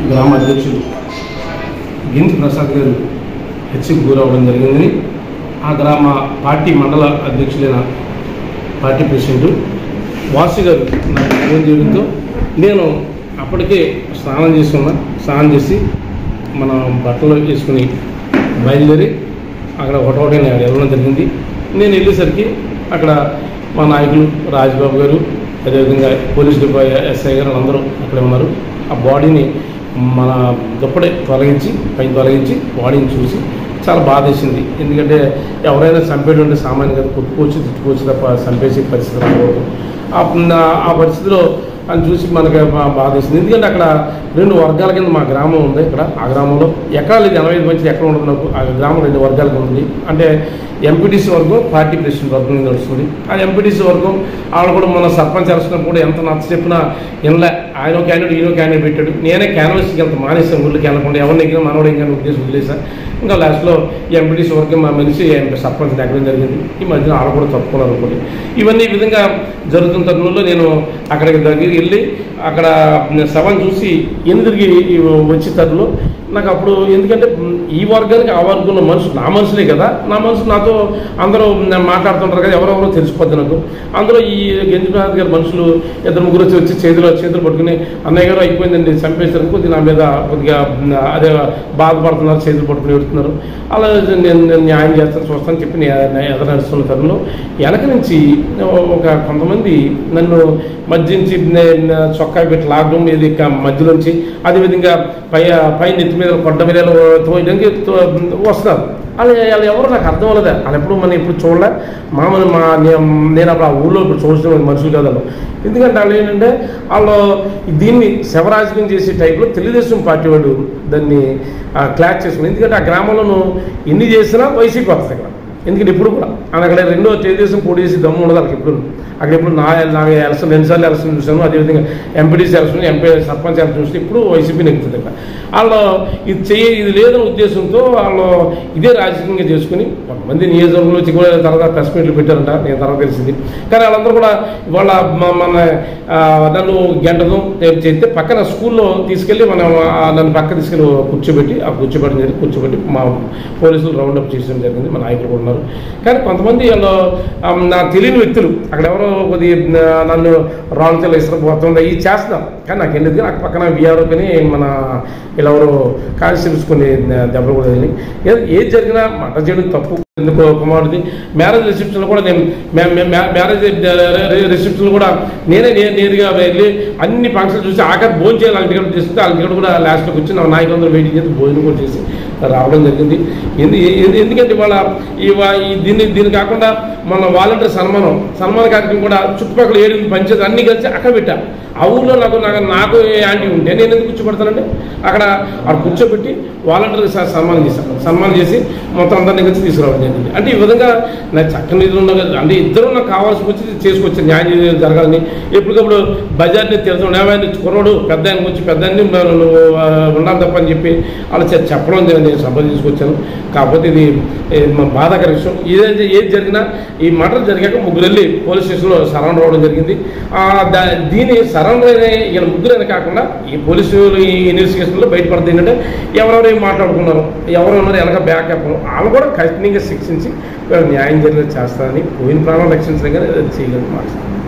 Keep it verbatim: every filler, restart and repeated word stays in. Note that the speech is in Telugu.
గ్రామ అధ్యక్షులు గింతి ప్రసాద్ గారు హెచ్సికి గురవడం జరిగిందని ఆ గ్రామ పార్టీ మండల అధ్యక్షులైన పార్టీ ప్రెసిడెంట్ వాసు గారు నాకు ఫోన్ చేయడంతో నేను అప్పటికే స్నానం చేసుకున్నా స్నానం చేసి మన బట్టలు వేసుకుని బయలుదేరి అక్కడ ఒకటోటే నేను వెళ్ళడం జరిగింది. నేను వెళ్ళేసరికి అక్కడ మా నాయకులు రాజ్బాబు గారు అదేవిధంగా పోలీస్ డిపార్ట్మెంట్ ఎస్ఐ గారు అందరూ అక్కడే ఉన్నారు. ఆ బాడీని మన దుప్పటి తొలగించి పైన తొలగించి బాడీని చూసి చాలా బాధ వేసింది. ఎందుకంటే ఎవరైనా చంపేటువంటి సామాన్యంగా కొట్టుకోవచ్చు తిట్టుకోవచ్చు తప్ప చంపేసే పరిస్థితి రాకూడదు. ఆ పరిస్థితిలో అని చూసి మనకి బాధ వేసింది. ఎందుకంటే అక్కడ రెండు వర్గాల కింద మా గ్రామం ఉంది. ఇక్కడ ఆ గ్రామంలో ఎక్కడ లేదు, ఎనభై ఐదు మంది ఎక్కడ ఉండదు. నాకు ఆ గ్రామం రెండు వర్గాలకు ఉంది. అంటే ఎంపీటీసీ వర్గం పార్టీ ప్రెసిడెంట్ వర్గం నడుస్తుంది. ఆ ఎంపీటీసీ వర్గం వాళ్ళు కూడా మన సర్పంచ్ ఎలక్షన్ కూడా ఎంత నచ్చ చెప్పినా ఇన్లే. ఆయన క్యాండిడేట్ ఈయన క్యాండిడేట్ పెట్టాడు. నేనే క్యాన్వస్కి వెళ్తా మానేసాను, ఊళ్ళకి వెళ్ళకుండా ఎవరిని ఎక్కినా మనోడు ఎక్కిన ఉద్దేశం వదిలేసా. ఇంకా లాస్ట్లో ఈ ఎంపీటీసీ వర్గం మా మనిషి సర్పంచ్ ఎక్కడం జరిగింది. ఈ మధ్యన వాళ్ళు కూడా తప్పుకున్నారు అనుకోండి. ఇవన్నీ ఈ విధంగా జరుగుతున్న తరుణంలో నేను అక్కడికి దగ్గరికి వెళ్ళి అక్కడ శవం చూసి ఎందుకు వచ్చే తరుణంలో నాకు అప్పుడు ఎందుకంటే ఈ వర్గానికి ఆ వర్గంలో మనుషులు నా మనుషులే కదా, నా మనుషులు నాతో అందరూ మాట్లాడుతుంటారు కదా, ఎవరెవరో తెలిసిపోద్ది నాకు. అందులో ఈ గెంజినాథ్ గారి మనుషులు ఇద్దరు ముగ్గురు వచ్చి వచ్చి చేతులు చేతులు పట్టుకుని అన్నయ్య గారు అయిపోయిందండి చంపేశారు, కొద్దిగా నా మీద కొద్దిగా అదే బాధపడుతున్నారు, చేతులు పట్టుకుని ఎడుతున్నారు. అలా నేను నేను న్యాయం చేస్తాను చూస్తాను చెప్పి నేను ఎదురు నడుస్తున్న తరుణంలో వెనక నుంచి ఒక కొంతమంది నన్ను మధ్యించి చొక్కా పెట్టి లాక్డౌన్ ఇది మధ్యలోంచి అదేవిధంగా పై పై నెత్తి మీద కొండ మీద తోయడానికి వస్తున్నారు. వాళ్ళు వాళ్ళు ఎవరు నాకు అర్థం అవ్వలేదా. వాళ్ళు ఎప్పుడు మనం ఎప్పుడు చూడలే. మామూలు మా నేను అప్పుడు ఆ ఊళ్ళో ఇప్పుడు చూసిన మనుషులు కాదు. ఎందుకంటే వాళ్ళు ఏంటంటే వాళ్ళు దీన్ని శవరాజకీయం చేసే టైప్లో తెలుగుదేశం పార్టీ వాడు దాన్ని క్లాచ్ చేసుకుని. ఎందుకంటే ఆ గ్రామంలో ఎన్ని చేసినా వైసీపీ వస్తుంది అక్కడ. ఎందుకంటే ఇప్పుడు కూడా అక్కడ రెండో తెలుగుదేశం పోటీ చేసి దమ్ము ఉండదు వాళ్ళకి. ఎప్పుడు అక్కడ ఎప్పుడు నా నాకు ఎలక్షన్ రెండుసార్లు ఎలక్షన్ చూసాను, అదేవిధంగా MPTC election MP sarpanch election చూస్తే ఇప్పుడు వైసీపీ నెగ్గుతుంది అక్కడ. వాళ్ళు ఇది చెయ్యి ఇది లేదనే ఉద్దేశంతో వాళ్ళు ఇదే రాజకీయంగా చేసుకుని కొంతమంది నియోజకవర్గంలో వచ్చి కూడా తర్వాత ప్రెస్ మీట్లు పెట్టారంట, నేను తర్వాత తెలిసింది. కానీ వాళ్ళందరూ కూడా ఇవాళ మన నన్ను గంటతో చేస్తే పక్కన స్కూల్లో తీసుకెళ్ళి మనం నన్ను పక్క తీసుకెళ్ళి కూర్చోబెట్టి ఆ కూర్చోబెట్టడం జరిగింది. కూర్చోబెట్టి మా పోలీసులు రౌండ్ అప్ చేయడం జరిగింది. మా నాయకులు కూడా ఉన్నారు. కానీ కొంతమంది వాళ్ళు నాకు తెలియని వ్యక్తులు అక్కడ ఎవరో కొద్ది నన్ను రాంగ్ చెల్ల ఇసుకపోతుంది ఇది చేస్తాం. కానీ నాకు ఎందుకు నాకు పక్కన విఆర్ఓ కానీ మన ఇలా ఎవరు కానిస్టేబుల్స్ కొన్ని దెబ్బలు కూడా వెళ్ళి ఏది జరిగినా మాట చేయడం తప్పు. ఎందుకో కుమారుడిది మ్యారేజ్ రిసెప్షన్లో కూడా నేను మ్యారేజ్ రిసెప్షన్లో కూడా నేనే నేరుగా వెళ్ళి అన్ని ఫంక్షన్లు చూసి ఆఖరి భోజనం చేయాలి. వాళ్ళ టికెట్ చేస్తే వాళ్ళ టికెట్ కూడా లాస్ట్లోకి వచ్చి నా నాయకులందరూ వెయిటింగ్ చేసి భోజనం కూడా చేసి రావడం జరిగింది. ఎందుకంటే ఇవాళ ఈ దీన్ని దీన్ని కాకుండా మన వాలంటీర్ సన్మానం సన్మాన కార్యక్రమం కూడా చుట్టుపక్కల ఏడు పంచాయతీ అన్ని కలిసి అక్కడ పెట్టా. ఆ ఊళ్ళో నాకు నాకు నాకు యాంటీ ఉంటే నేను ఎందుకు కూర్చోబెడతానంటే అక్కడ అక్కడ కూర్చోబెట్టి వాలంటీర్కి సన్మానం చేశాను. సన్మానం చేసి మొత్తం అందరినీ కలిసి తీసుకురావడం జరిగింది. అంటే ఈ విధంగా నాకు చక్కని నిధులు ఉన్న అంటే ఇద్దరు నాకు కావాల్సి వచ్చి చేసుకొచ్చి న్యాయం జరగాలని ఎప్పటికప్పుడు బజార్ని తెలుసు ఏమైనా కుర్రోడు పెద్ద ఆయనకు వచ్చి పెద్ద నువ్వు ఉండాలి తప్ప అని చెప్పి వాళ్ళు చెప్పడం నేను సభ తీసుకొచ్చాను. కాకపోతే ఇది బాధాకర విషయం. ఏదైతే ఏది జరిగినా ఈ మర్డర్ జరిగాక ముగ్గురు వెళ్ళి పోలీస్ స్టేషన్లో సరౌండర్ అవ్వడం జరిగింది. దీని సరౌండర్ అయిన ఈయన ముగ్గురైనా కాకుండా ఈ పోలీసు ఈ ఇన్వెస్టిగేషన్లో బయటపడుతుంది ఏంటంటే ఎవరెవరు ఏం మాట్లాడుకున్నారు, ఎవరు ఉన్నారు వెనక బ్యాకప్ వాళ్ళు కూడా కఠినంగా శిక్షించి న్యాయం జరిగేది చేస్తారని పోయిన ప్రాణం రక్షించడం కానీ అది చేయగలిగి మాట్లాడుతున్నారు.